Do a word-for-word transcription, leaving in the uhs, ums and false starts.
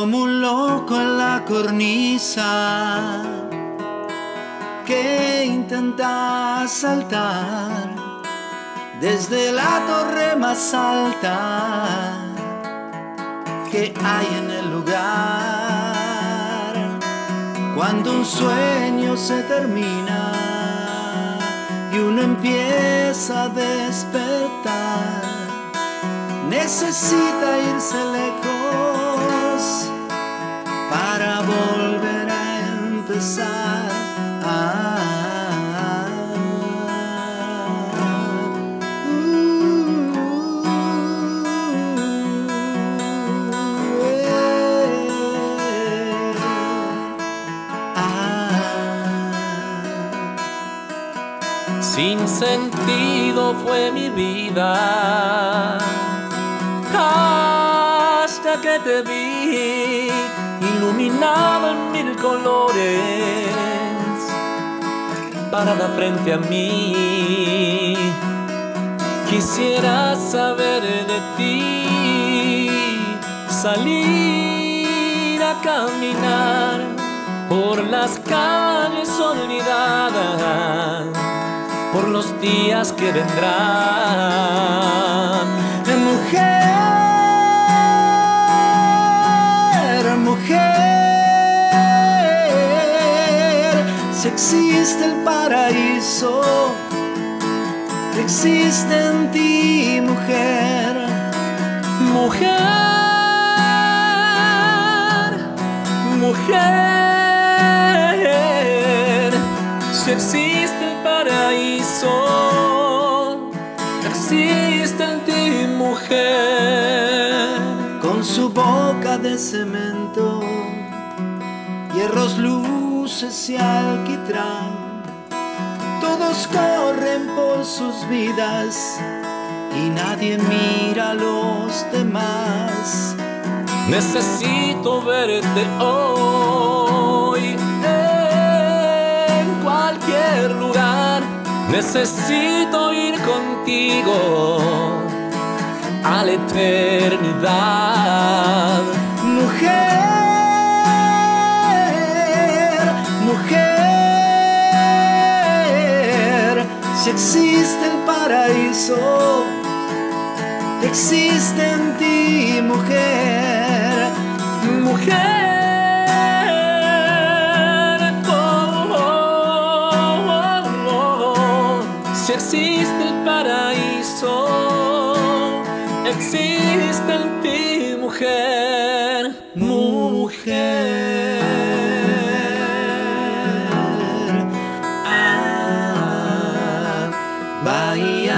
como un loco en la cornisa que intenta saltar desde la torre más alta que hay en el lugar. Cuando un sueño se termina y uno empieza a despertar, necesita irse lejos para volver a empezar. Ah, uh, eh, ah. Sin sentido fue mi vida hasta que te vi iluminado en mil colores, parada frente a mí. Quisiera saber de ti, salir a caminar por las calles olvidadas, por los días que vendrán. Mujer, mujer, si existe el paraíso, existe en ti, mujer. Mujer, mujer, si existe el paraíso, existe en ti, mujer. Con su boca de cemento, hierros, luces y alquitrán, todos corren por sus vidas y nadie mira a los demás. Necesito verte hoy en cualquier lugar. Necesito ir contigo a la eternidad. Mujer, mujer, si existe el paraíso, existe en ti, mujer. Mujer, oh, oh, oh, oh. Si existe el paraíso, existe en ti, mujer. Mujer, ah, Bahía.